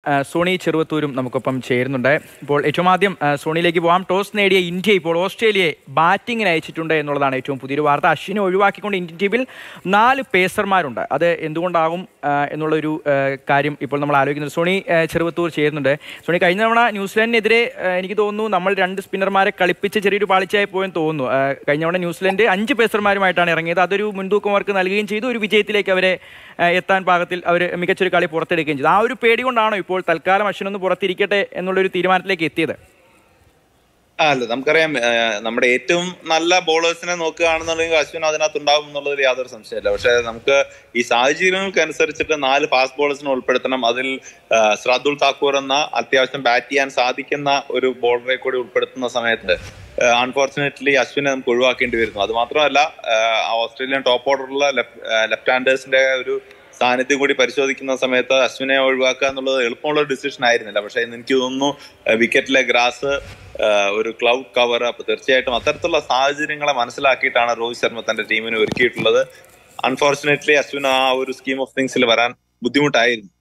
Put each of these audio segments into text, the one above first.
Sony ചെറുവത്തൂരും നമുക്കൊപ്പം ചേരുന്നുണ്ട്. ഇപ്പോൾ ഏറ്റവും ആദ്യം സോണിയിലേക്ക് പോകാം. ടോസ് നേടിയ ഇന്ത്യ ഇപ്പോൾ ഓസ്ട്രേലിയയെ ബാറ്റിങ്ങിന് അയച്ചിട്ടുണ്ട് എന്നുള്ളതാണ് ഏറ്റവും പുതിയൊരു വാർത്ത. അശ്വിനെ ഒഴിവാക്കിക്കൊണ്ട് ഇന്ത്യൻ ടീമിൽ 4 പേസർമാരുണ്ട്. അത് എന്തുകൊണ്ടാകും എന്നുള്ളൊരു കാര്യം ഇപ്പോൾ നമ്മൾ ആലോചിക്കുന്നത്. സോണി ചെറുവത്തൂർ ചേരുന്നുണ്ട്. സോണി, കഴിഞ്ഞ തവണ ന്യൂസിലാൻഡിനെതിരെ എനിക്ക് തോന്നുന്നു നമ്മൾ 2 സ്പിന്നർമാരെ കളിപ്പിച്ച് ചെറിയൊരു പാളിച്ചായി പോയെന്ന് തോന്നുന്നു. കഴിഞ്ഞ തവണ ന്യൂസിലാൻഡ് 5 പേസർമാരുമായിട്ടാണ് ഇറങ്ങിയത്. അതൊരു മുൻതൂക്കം അവർക്ക് നൽകുകയും ചെയ്തു. ഒരു വിജയത്തിലേക്ക് അവരെ എത്താൻ പാകത്തിൽ അവർ മികച്ചൊരു കളി പുറത്തെടുക്കുകയും ചെയ്തു. ആ ഒരു പേടി കൊണ്ടാണോ ഇപ്പോൾ തൽക്കാലം അശ്വിനൊന്ന് പുറത്തിരിക്കട്ടെ എന്നുള്ളൊരു തീരുമാനത്തിലേക്ക് എത്തിയത്? അല്ല, നമുക്കറിയാം നമ്മുടെ ഏറ്റവും നല്ല ബോളേഴ്സിനെ നോക്കുകയാണെന്നുണ്ടെങ്കിൽ അശ്വിൻ അതിനകത്ത് ഉണ്ടാവും എന്നുള്ളതിൽ യാതൊരു സംശയമില്ല. പക്ഷെ നമുക്ക് ഈ സാഹചര്യങ്ങൾക്ക് അനുസരിച്ചിട്ട് 4 ഫാസ്റ്റ് ബോളേഴ്സിനെ ഉൾപ്പെടുത്തണം. അതിൽ ശ്രാദ്ദുൽ താക്കൂർ എന്ന അത്യാവശ്യം ബാറ്റ് ചെയ്യാൻ സാധിക്കുന്ന ഒരു ബോളറെ കൂടി ഉൾപ്പെടുത്തുന്ന സമയത്ത് അൺഫോർച്ചുനേറ്റ്ലി അശ്വിനെ നമുക്ക് ഒഴിവാക്കേണ്ടി വരുന്നു. അത് മാത്രമല്ല, ഓസ്ട്രേലിയൻ ടോപ്പ് ഓർഡറിലുള്ള ലെഫ്റ്റ് ഹാൻഡേഴ്സിന്റെ ഒരു സാന്നിധ്യം കൂടി പരിശോധിക്കുന്ന സമയത്ത് അശ്വിനെ ഒഴിവാക്കുക എന്നുള്ളത് എളുപ്പമുള്ള ഒരു ഡിസിഷൻ ആയിരുന്നില്ല. പക്ഷെ എനിക്ക് തോന്നുന്നു വിക്കറ്റിലെ ഗ്രാസ്, ഒരു ക്ലൗഡ് കവർ, അപ്പൊ തീർച്ചയായിട്ടും അത്തരത്തിലുള്ള സാഹചര്യങ്ങളെ മനസ്സിലാക്കിയിട്ടാണ് രോഹിത് ശർമ്മ തന്റെ ടീമിനെ ഒരുക്കിയിട്ടുള്ളത്. അൺഫോർച്ചുനേറ്റ്ലി അശ്വിന് ആ ഒരു സ്കീം ഓഫ് തിങ്സിൽ വരാൻ ബുദ്ധിമുട്ടായിരുന്നു.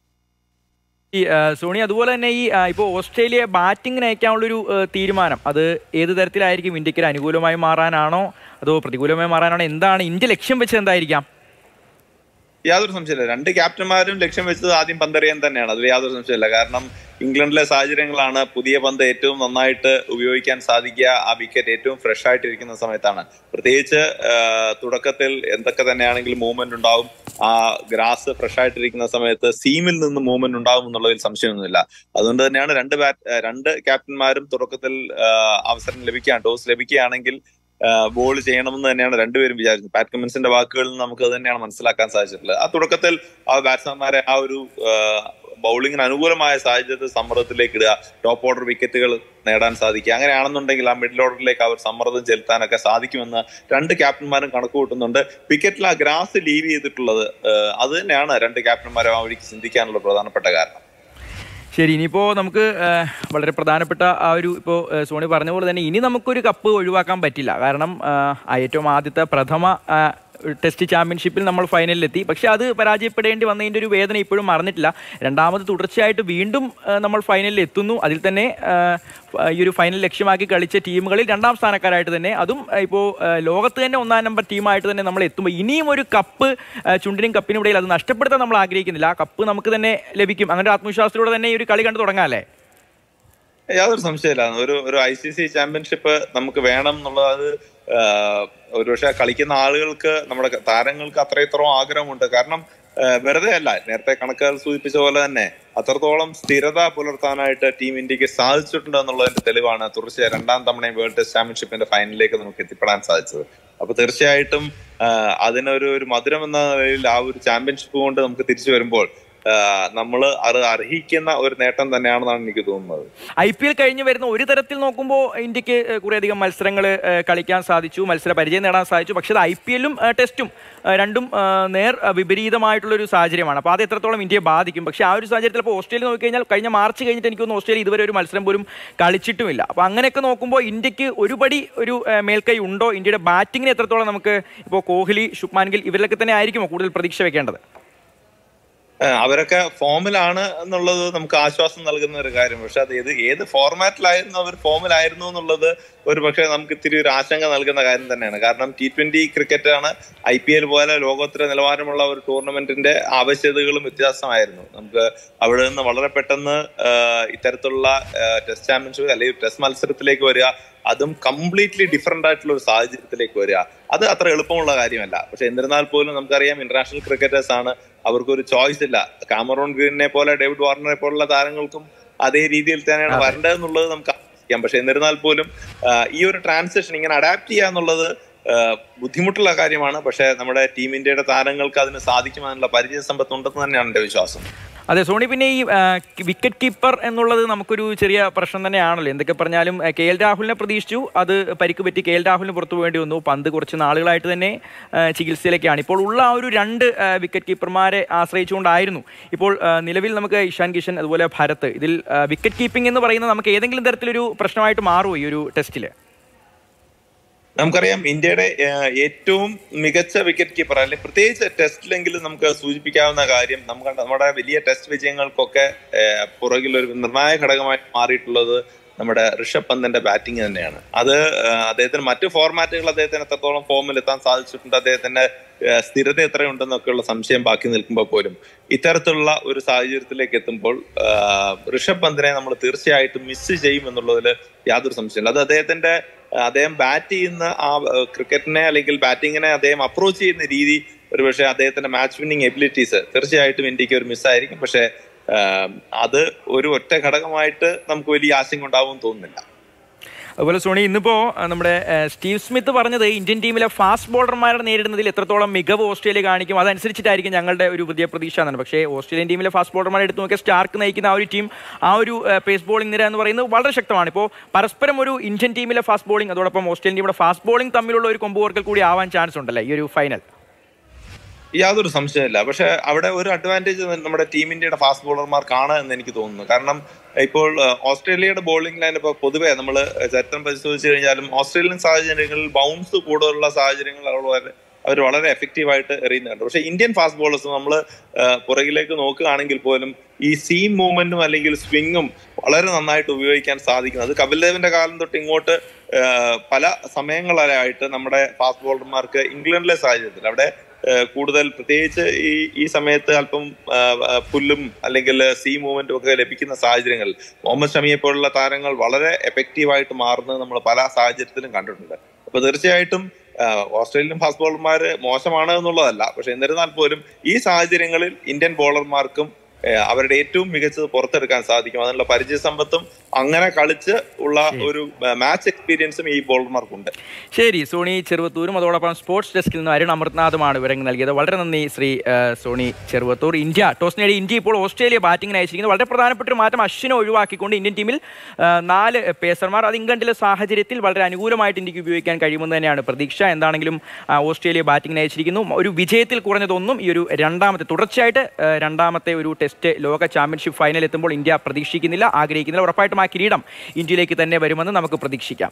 ഈ സോണി, അതുപോലെ തന്നെ ഈ ഇപ്പോൾ ഓസ്ട്രേലിയ ബാറ്റിങ്ങിന് അയക്കാനുള്ളൊരു തീരുമാനം അത് ഏത് തരത്തിലായിരിക്കും? ഇന്ത്യക്ക് അനുകൂലമായി മാറാനാണോ അതോ പ്രതികൂലമായി മാറാനാണോ? എന്താണ് ഇന്ത്യ ലക്ഷ്യം വെച്ചത്? എന്തായിരിക്കാം? യാതൊരു സംശയമില്ല, 2 ക്യാപ്റ്റന്മാരും ലക്ഷ്യം വെച്ചത് ആദ്യം പന്തെറിയാൻ തന്നെയാണ്. അതിൽ യാതൊരു സംശയമില്ല. കാരണം ഇംഗ്ലണ്ടിലെ സാഹചര്യങ്ങളാണ് പുതിയ പന്ത് ഏറ്റവും നന്നായിട്ട് ഉപയോഗിക്കാൻ സാധിക്കുക. ആ വിക്കറ്റ് ഏറ്റവും ഫ്രഷ് ആയിട്ടിരിക്കുന്ന സമയത്താണ്. പ്രത്യേകിച്ച് തുടക്കത്തിൽ എന്തൊക്കെ തന്നെയാണെങ്കിലും മൂവ്മെന്റ് ഉണ്ടാവും. ആ ഗ്രാസ് ഫ്രഷ് ആയിട്ടിരിക്കുന്ന സമയത്ത് സീമിൽ നിന്ന് മൂവ്മെന്റ് ഉണ്ടാവും എന്നുള്ളതിൽ സംശയമൊന്നുമില്ല. അതുകൊണ്ട് തന്നെയാണ് 2 ക്യാപ്റ്റന്മാരും തുടക്കത്തിൽ അവസരം ടോസ് ലഭിക്കുകയാണെങ്കിൽ ബോൾ ചെയ്യണമെന്ന് തന്നെയാണ് രണ്ടുപേരും വിചാരിച്ചത്. പാറ്റ് കമ്മിൻസിന്റെ വാക്കുകളിൽ നിന്ന് നമുക്ക് അത് തന്നെയാണ് മനസ്സിലാക്കാൻ സാധിച്ചിട്ടുള്ളത്. ആ തുടക്കത്തിൽ ആ ബാറ്റ്സ്മാൻമാരെ ആ ഒരു ബൗളിങ്ങിന് അനുകൂലമായ സാഹചര്യത്തിൽ സമ്മർദ്ദത്തിലേക്ക് ഇടുക, ടോപ്പ് ഓർഡർ വിക്കറ്റുകൾ നേടാൻ സാധിക്കുക. അങ്ങനെയാണെന്നുണ്ടെങ്കിൽ ആ മിഡിൽ ഓർഡറിലേക്ക് അവർ സമ്മർദ്ദം ചെലുത്താനൊക്കെ സാധിക്കുമെന്ന് 2 ക്യാപ്റ്റന്മാരും കണക്ക് കൂട്ടുന്നുണ്ട്. വിക്കറ്റിൽ ആ ഗ്രാസ് ലീവ് ചെയ്തിട്ടുള്ളത് അത് തന്നെയാണ് 2 ക്യാപ്റ്റന്മാരും ആ വഴിക്ക് ചിന്തിക്കാനുള്ള പ്രധാനപ്പെട്ട കാരണം. ശരി, ഇനിയിപ്പോൾ നമുക്ക് വളരെ പ്രധാനപ്പെട്ട ആ ഒരു ഇപ്പോൾ സോണി പറഞ്ഞ പോലെ തന്നെ ഇനി നമുക്കൊരു കപ്പ് ഒഴിവാക്കാൻ പറ്റില്ല. കാരണം ഏറ്റവും ആദ്യത്തെ പ്രഥമ ടെസ്റ്റ് ചാമ്പ്യൻഷിപ്പിൽ നമ്മൾ ഫൈനലിലെത്തി. പക്ഷേ അത് പരാജയപ്പെടേണ്ടി വന്നതിൻ്റെ ഒരു വേദന ഇപ്പോഴും മറന്നിട്ടില്ല. രണ്ടാമത് തുടർച്ചയായിട്ട് വീണ്ടും നമ്മൾ ഫൈനലിൽ എത്തുന്നു. അതിൽ തന്നെ ഈ ഒരു ഫൈനൽ ലക്ഷ്യമാക്കി കളിച്ച ടീമുകളിൽ 2ാം സ്ഥാനക്കാരായിട്ട് തന്നെ, അതും ഇപ്പോൾ ലോകത്ത് തന്നെ 1ാം നമ്പർ ടീമായിട്ട് തന്നെ നമ്മൾ എത്തുമ്പോൾ ഇനിയും ഒരു കപ്പ് ചുണ്ടിനും കപ്പിനും ഇടയിൽ അത് നഷ്ടപ്പെടുത്താൻ നമ്മൾ ആഗ്രഹിക്കുന്നില്ല. ആ കപ്പ് നമുക്ക് തന്നെ ലഭിക്കും. അങ്ങനെ ഒരു ആത്മവിശ്വാസത്തിലൂടെ തന്നെ ഈ ഒരു കളി കണ്ടു തുടങ്ങാം അല്ലേ? യാതൊരു സംശയമില്ല. ഒരു ICC ചാമ്പ്യൻഷിപ്പ് നമുക്ക് വേണം എന്നുള്ളത് ഒരുപക്ഷെ കളിക്കുന്ന ആളുകൾക്ക്, നമ്മുടെ താരങ്ങൾക്ക് അത്രയും ആഗ്രഹമുണ്ട്. കാരണം വെറുതെ അല്ല, നേരത്തെ കണക്കുകൾ സൂചിപ്പിച്ച പോലെ തന്നെ അത്രത്തോളം സ്ഥിരത പുലർത്താനായിട്ട് ടീം ഇന്ത്യക്ക് സാധിച്ചിട്ടുണ്ട് എന്നുള്ളതിന്റെ തെളിവാണ് തുടർച്ചയായ 2ാം തവണയും വേൾഡ് ടെസ്റ്റ് ചാമ്പ്യൻഷിപ്പിന്റെ ഫൈനലിലേക്ക് നമുക്ക് എത്തിപ്പെടാൻ സാധിച്ചത്. അപ്പൊ തീർച്ചയായിട്ടും അതിനൊരു മധുരം എന്ന നിലയിൽ ആ ഒരു ചാമ്പ്യൻഷിപ്പ് കൊണ്ട് നമുക്ക് തിരിച്ചു വരുമ്പോൾ നമ്മൾ അത് അർഹിക്കുന്ന ഒരു നേട്ടം തന്നെയാണെന്നാണ് എനിക്ക് തോന്നുന്നത്. IPL കഴിഞ്ഞ് വരുന്ന ഒരു തരത്തിൽ നോക്കുമ്പോൾ ഇന്ത്യക്ക് കുറേയധികം മത്സരങ്ങൾ കളിക്കാൻ സാധിച്ചു, മത്സര പരിചയം നേടാൻ സാധിച്ചു. പക്ഷേ അത് IPL-ഉം ടെസ്റ്റും രണ്ടും നേർ വിപരീതമായിട്ടുള്ളൊരു സാഹചര്യമാണ്. അപ്പോൾ അത് എത്രത്തോളം ഇന്ത്യയെ ബാധിക്കും? പക്ഷേ ആ ഒരു സാഹചര്യത്തിൽ ഇപ്പോൾ ഓസ്ട്രേലിയ നോക്കിക്കഴിഞ്ഞാൽ കഴിഞ്ഞ മാർച്ച് കഴിഞ്ഞിട്ട് എനിക്ക് തോന്നുന്നു ഓസ്ട്രേലിയ ഇതുവരെ ഒരു മത്സരം പോലും കളിച്ചിട്ടുമില്ല. അപ്പോൾ അങ്ങനെയൊക്കെ നോക്കുമ്പോൾ ഇന്ത്യക്ക് ഒരുപടി ഒരു മേൽക്കൈ ഉണ്ടോ? ഇന്ത്യയുടെ ബാറ്റിങ്ങിന് എത്രത്തോളം നമുക്ക് ഇപ്പോൾ കോഹ്ലി, ശുഭ്മാൻ ഗിൽ ഇവരിലൊക്കെ തന്നെ ആയിരിക്കുമോ കൂടുതൽ പ്രതീക്ഷ വെക്കേണ്ടത്? അവരൊക്കെ ഫോമിലാണ് എന്നുള്ളത് നമുക്ക് ആശ്വാസം നൽകുന്ന ഒരു കാര്യം. പക്ഷെ അത് ഏത് ഫോർമാറ്റിലായിരുന്നു അവർ ഫോമിലായിരുന്നു എന്നുള്ളത് ഒരു പക്ഷേ നമുക്ക് ഇത്തിരി ഒരു ആശങ്ക നൽകുന്ന കാര്യം തന്നെയാണ്. കാരണം T20 ക്രിക്കറ്റാണ്. IPL പോലെ ലോകോത്തര നിലവാരമുള്ള ഒരു ടൂർണമെന്റിന്റെ ആവശ്യകതകളും വ്യത്യാസമായിരുന്നു. നമുക്ക് അവിടെ നിന്ന് വളരെ പെട്ടെന്ന് ഇത്തരത്തിലുള്ള ടെസ്റ്റ് ചാമ്പ്യൻഷിപ്പ് അല്ലെങ്കിൽ ടെസ്റ്റ് മത്സരത്തിലേക്ക് വരിക, അതും കംപ്ലീറ്റ്ലി ഡിഫറെന്റ് ആയിട്ടുള്ള ഒരു സാഹചര്യത്തിലേക്ക് വരിക, അത് അത്ര എളുപ്പമുള്ള കാര്യമല്ല. പക്ഷെ എന്നിരുന്നാൽ പോലും നമുക്കറിയാം ഇന്റർനാഷണൽ ക്രിക്കറ്റേഴ്സ് ആണ്, അവർക്കൊരു ചോയ്സ് ഇല്ല. കാമറൂൺ ഗ്രീനെ പോലെ, ഡേവിഡ് വാർണറെ പോലുള്ള താരങ്ങൾക്കും അതേ രീതിയിൽ തന്നെയാണ് വരേണ്ടതെന്നുള്ളത് നമുക്ക് ആലോചിക്കാം. പക്ഷെ എന്നിരുന്നാൽ പോലും ഈ ഒരു ട്രാൻസിഷൻ ഇങ്ങനെ അഡാപ്റ്റ് ചെയ്യുക എന്നുള്ളത് ബുദ്ധിമുട്ടുള്ള കാര്യമാണ്. പക്ഷെ നമ്മുടെ ടീം ഇന്ത്യയുടെ താരങ്ങൾക്ക് അതിന് സാധിക്കുമെന്നുള്ള പരിചയ സമ്പത്ത് ഉണ്ടെന്ന് തന്നെയാണ് എൻ്റെ വിശ്വാസം. അതെ സോണി, പിന്നെ ഈ വിക്കറ്റ് കീപ്പർ എന്നുള്ളത് നമുക്കൊരു ചെറിയ പ്രശ്നം തന്നെയാണല്ലോ. എന്തൊക്കെ പറഞ്ഞാലും KL രാഹുലിനെ പ്രതീക്ഷിച്ചു, അത് പരിക്ക് പറ്റി KL രാഹുലിന് പുറത്തു പോകേണ്ടി വന്നു. പന്ത് കുറച്ച് നാളുകളായിട്ട് തന്നെ ചികിത്സയിലേക്കാണ്. ഇപ്പോൾ ഉള്ള ആ ഒരു 2 വിക്കറ്റ് കീപ്പർമാരെ ആശ്രയിച്ചുകൊണ്ടായിരുന്നു. ഇപ്പോൾ നിലവിൽ നമുക്ക് ഇഷാൻ കിഷൻ അതുപോലെ ഭരത്, ഇതിൽ വിക്കറ്റ് കീപ്പിംഗ് എന്ന് പറയുന്നത് നമുക്ക് ഏതെങ്കിലും തരത്തിലൊരു പ്രശ്നമായിട്ട് മാറുമോ ഈ ഒരു ടെസ്റ്റിൽ? നമുക്കറിയാം ഇന്ത്യയുടെ ഏറ്റവും മികച്ച വിക്കറ്റ് കീപ്പർ അല്ലെങ്കിൽ പ്രത്യേകിച്ച് ടെസ്റ്റിലെങ്കിലും നമുക്ക് സൂചിപ്പിക്കാവുന്ന കാര്യം നമ്മുടെ വലിയ ടെസ്റ്റ് വിജയങ്ങൾക്കൊക്കെ പുറകിൽ ഒരു നിർണായക ഘടകമായി മാറിയിട്ടുള്ളത് നമ്മുടെ ഋഷഭ് പന്തിന്റെ ബാറ്റിംഗ് തന്നെയാണ്. അത് അദ്ദേഹത്തിന് മറ്റു ഫോർമാറ്റുകൾ അദ്ദേഹത്തിന് എത്രത്തോളം ഫോമിൽ എത്താൻ സാധിച്ചിട്ടുണ്ട്, അദ്ദേഹത്തിന്റെ സ്ഥിരത എത്രയുണ്ടെന്നൊക്കെയുള്ള സംശയം ബാക്കി നിൽക്കുമ്പോൾ പോലും ഇത്തരത്തിലുള്ള ഒരു സാഹചര്യത്തിലേക്ക് എത്തുമ്പോൾ ഋഷഭ് പന്തിനെ നമ്മൾ തീർച്ചയായിട്ടും മിസ് ചെയ്യും എന്നുള്ളതിൽ യാതൊരു സംശയമില്ല. അത് അദ്ദേഹം ബാറ്റ് ചെയ്യുന്ന ആ ക്രിക്കറ്റിനെ അല്ലെങ്കിൽ ബാറ്റിങ്ങിനെ അദ്ദേഹം അപ്രോച്ച് ചെയ്യുന്ന രീതി ഒരുപക്ഷെ അദ്ദേഹത്തിന്റെ മാച്ച് വിന്നിങ് എബിലിറ്റീസ് തീർച്ചയായിട്ടും ഇന്ത്യക്ക് ഒരു മിസ്സായിരിക്കും. പക്ഷെ അത് ഒരു ഒറ്റ ഘടകമായിട്ട് നമുക്ക് വലിയ ആശങ്ക ഉണ്ടാവുമെന്ന് തോന്നുന്നില്ല. അതുപോലെ സോണി, ഇന്നിപ്പോൾ നമ്മുടെ സ്റ്റീവ് സ്മിത്ത് പറഞ്ഞത് ഇന്ത്യൻ ടീമിലെ ഫാസ്റ്റ് ബോളർമാരെ നേരിടുന്നതിൽ എത്രത്തോളം മികവ് ഓസ്ട്രേലിയ കാണിക്കും അതനുസരിച്ചിട്ടായിരിക്കും ഞങ്ങളുടെ ഒരു പുതിയ പ്രതീക്ഷ എന്നാണ്. പക്ഷേ ഓസ്ട്രേലിയൻ ടീമിലെ ഫാസ്റ്റ് ബോളർമാരെ എടുത്തു നോക്കിയാൽ സ്റ്റാർക്ക് നയിക്കുന്ന ആ ഒരു ടീം, ആ ഒരു പേസ് ബോളിംഗ് നിര എന്ന് പറയുന്നത് വളരെ ശക്തമാണ്. ഇപ്പോൾ പരസ്പരം ഒരു ഇന്ത്യൻ ടീമിലെ ഫാസ്റ്റ് ബോളിംഗ് അതോടൊപ്പം ഓസ്ട്രേലിയൻ ടീമിലെ ഫാസ്റ്റ് ബോളിംഗ് തമ്മിലുള്ള ഒരു കൊമ്പുകോർക്കൽ കൂടി ആവാൻ ചാൻസ് ഉണ്ടല്ലേ ഈ ഒരു ഫൈനൽ? യാതൊരു സംശയമില്ല. പക്ഷെ അവിടെ ഒരു അഡ്വാൻറ്റേജ് നമ്മുടെ ടീം ഇന്ത്യയുടെ ഫാസ്റ്റ് ബോളർമാർക്കാണ് എന്ന് എനിക്ക് തോന്നുന്നു. കാരണം ഇപ്പോൾ ഓസ്ട്രേലിയയുടെ ബോളിംഗ് ലൈൻ ഇപ്പോൾ പൊതുവെ നമ്മൾ ചരിത്രം പരിശോധിച്ച് കഴിഞ്ഞാലും ഓസ്ട്രേലിയൻ സാഹചര്യങ്ങളിൽ ബൗൺസ് കൂടുതലുള്ള സാഹചര്യങ്ങൾ അവർ വളരെ എഫക്റ്റീവായിട്ട് എറിയുന്നുണ്ട്. പക്ഷെ ഇന്ത്യൻ ഫാസ്റ്റ് ബോളേഴ്സ് നമ്മൾ പുറകിലേക്ക് നോക്കുകയാണെങ്കിൽ പോലും ഈ സീം മൂവ്മെന്റും അല്ലെങ്കിൽ സ്വിങ്ങും വളരെ നന്നായിട്ട് ഉപയോഗിക്കാൻ സാധിക്കുന്നത്. അത് കപിൽ ദേവിന്റെ കാലം തൊട്ട് ഇങ്ങോട്ട് പല സമയങ്ങളായിട്ട് നമ്മുടെ ഫാസ്റ്റ് ബോളർമാർക്ക് ഇംഗ്ലണ്ടിലെ സാഹചര്യത്തിൽ അവിടെ കൂടുതൽ പ്രത്യേകിച്ച് ഈ സമയത്ത് അല്പം പുല്ലും അല്ലെങ്കിൽ സീ മൂവ്മെന്റും ഒക്കെ ലഭിക്കുന്ന സാഹചര്യങ്ങളിൽ മുഹമ്മദ് ഷമിയെ പോലുള്ള താരങ്ങൾ വളരെ എഫക്റ്റീവായിട്ട് മാറുന്നത് നമ്മൾ പല സാഹചര്യത്തിലും കണ്ടിട്ടുണ്ട്. അപ്പൊ തീർച്ചയായിട്ടും ഓസ്ട്രേലിയൻ ഫാസ്റ്റ് ബോളർമാര് മോശമാണ് എന്നുള്ളതല്ല. പക്ഷെ എന്നിരുന്നാൽ പോലും ഈ സാഹചര്യങ്ങളിൽ ഇന്ത്യൻ ബോളർമാർക്കും അവരുടെ ഏറ്റവും മികച്ചത് പുറത്തെടുക്കാൻ സാധിക്കും. അതിനുള്ള പരിചയ സമ്പത്തും അങ്ങനെ കളിച്ച് ഉള്ള ഒരു മാച്ച് എക്സ്പീരിയൻസും ഈ ബോളർമാർക്കുണ്ട്. ശരി, സോണി ചെറുവത്തൂരും അതോടൊപ്പം സ്പോർട്സ് ഡെസ്കിൽ നിന്ന് അരുൺ അമൃത്നാഥുമാണ് വിവരങ്ങൾ നൽകിയത്. വളരെ നന്ദി ശ്രീ സോണി ചെറുവത്തൂർ. ടോസ് നേടിയ ഇന്ത്യ ഇപ്പോൾ ഓസ്ട്രേലിയ ബാറ്റിംഗിന് അയച്ചിരിക്കുന്നത്. വളരെ പ്രധാനപ്പെട്ട ഒരു മാറ്റം, അശ്വിനെ ഒഴിവാക്കിക്കൊണ്ട് ഇന്ത്യൻ ടീമിൽ 4 പേസർമാർ. അത് ഇംഗ്ലണ്ടിലെ സാഹചര്യത്തിൽ വളരെ അനുകൂലമായിട്ട് ഇന്ത്യക്ക് ഉപയോഗിക്കാൻ കഴിയുമെന്ന് തന്നെയാണ് പ്രതീക്ഷ. എന്താണെങ്കിലും ഓസ്ട്രേലിയ ബാറ്റിംഗിന് അയച്ചിരിക്കുന്നു. ഒരു വിജയത്തിൽ കുറഞ്ഞതൊന്നും ഈ ഒരു തുടർച്ചയായിട്ട് രണ്ടാമത്തെ ഒരു ടെസ്റ്റ് ലോക ചാമ്പ്യൻഷിപ്പ് ഫൈനൽ എത്തുമ്പോൾ ഇന്ത്യ പ്രതീക്ഷിക്കുന്നില്ല, ആഗ്രഹിക്കുന്നില്ല. ഉറപ്പായിട്ടും ആ കിരീടം ഇന്ത്യയിലേക്ക് തന്നെ വരുമെന്ന് നമുക്ക് പ്രതീക്ഷിക്കാം.